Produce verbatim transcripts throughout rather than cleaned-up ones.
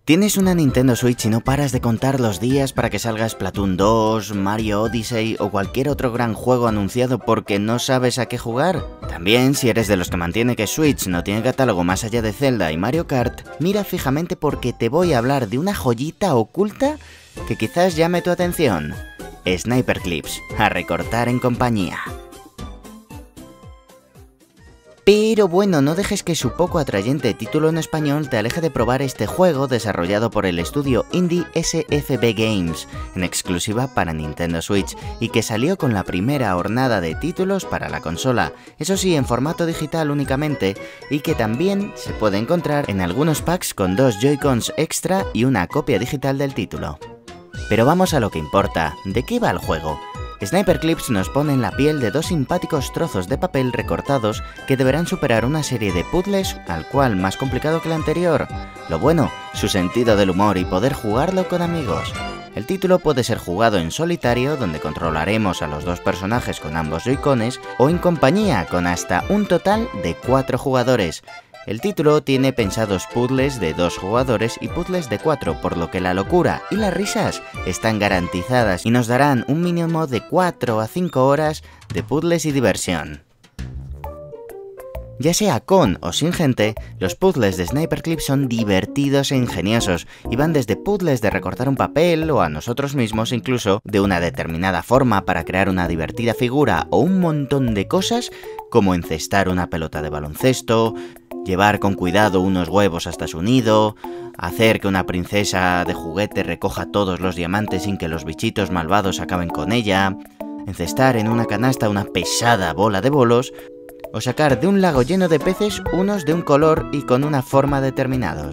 ¿Tienes una Nintendo Switch y no paras de contar los días para que salga Splatoon dos, Mario Odyssey o cualquier otro gran juego anunciado porque no sabes a qué jugar? También, si eres de los que mantiene que Switch no tiene catálogo más allá de Zelda y Mario Kart, mira fijamente porque te voy a hablar de una joyita oculta que quizás llame tu atención. Sniper Clips, a recortar en compañía. Pero bueno, no dejes que su poco atrayente título en español te aleje de probar este juego desarrollado por el estudio indie S F B Games, en exclusiva para Nintendo Switch, y que salió con la primera hornada de títulos para la consola, eso sí en formato digital únicamente, y que también se puede encontrar en algunos packs con dos Joy-Cons extra y una copia digital del título. Pero vamos a lo que importa, ¿de qué va el juego? Sniper Clips nos pone en la piel de dos simpáticos trozos de papel recortados que deberán superar una serie de puzzles, al cual más complicado que el anterior. Lo bueno, su sentido del humor y poder jugarlo con amigos. El título puede ser jugado en solitario, donde controlaremos a los dos personajes con ambos Joy-Cones, o en compañía, con hasta un total de cuatro jugadores. El título tiene pensados puzzles de dos jugadores y puzzles de cuatro, por lo que la locura y las risas están garantizadas y nos darán un mínimo de cuatro a cinco horas de puzzles y diversión. Ya sea con o sin gente, los puzzles de Sniper Clips son divertidos e ingeniosos y van desde puzzles de recortar un papel o a nosotros mismos incluso de una determinada forma para crear una divertida figura o un montón de cosas como encestar una pelota de baloncesto, llevar con cuidado unos huevos hasta su nido, hacer que una princesa de juguete recoja todos los diamantes sin que los bichitos malvados acaben con ella, encestar en una canasta una pesada bola de bolos, o sacar de un lago lleno de peces unos de un color y con una forma determinados.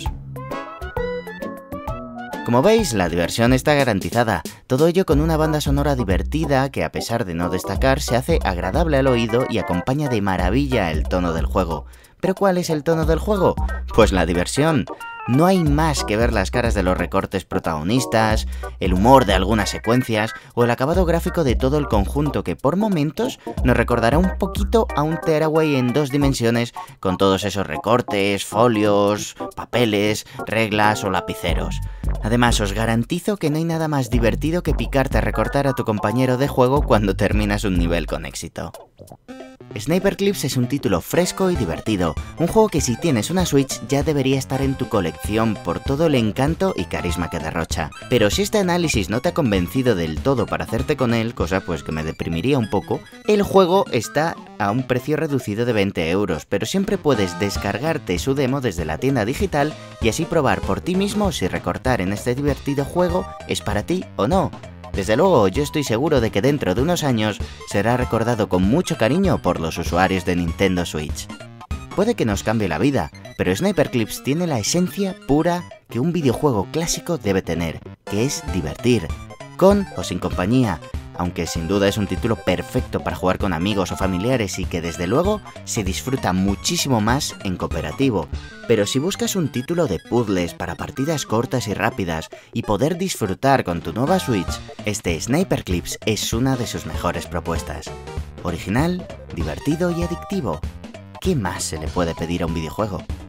Como veis, la diversión está garantizada, todo ello con una banda sonora divertida que, a pesar de no destacar, se hace agradable al oído y acompaña de maravilla el tono del juego. ¿Pero cuál es el tono del juego? Pues la diversión. No hay más que ver las caras de los recortes protagonistas, el humor de algunas secuencias o el acabado gráfico de todo el conjunto que por momentos nos recordará un poquito a un Tearaway en dos dimensiones con todos esos recortes, folios, papeles, reglas o lapiceros. Además, os garantizo que no hay nada más divertido que picarte a recortar a tu compañero de juego cuando terminas un nivel con éxito. Sniper Clips es un título fresco y divertido, un juego que si tienes una Switch ya debería estar en tu colección por todo el encanto y carisma que derrocha. Pero si este análisis no te ha convencido del todo para hacerte con él, cosa pues que me deprimiría un poco, el juego está a un precio reducido de veinte euros, pero siempre puedes descargarte su demo desde la tienda digital y así probar por ti mismo si recortar en este divertido juego es para ti o no. Desde luego, yo estoy seguro de que dentro de unos años será recordado con mucho cariño por los usuarios de Nintendo Switch. Puede que nos cambie la vida, pero Sniper Clips tiene la esencia pura que un videojuego clásico debe tener, que es divertir, con o sin compañía, aunque sin duda es un título perfecto para jugar con amigos o familiares y que desde luego se disfruta muchísimo más en cooperativo. Pero si buscas un título de puzzles para partidas cortas y rápidas y poder disfrutar con tu nueva Switch, este Sniper Clips es una de sus mejores propuestas. Original, divertido y adictivo. ¿Qué más se le puede pedir a un videojuego?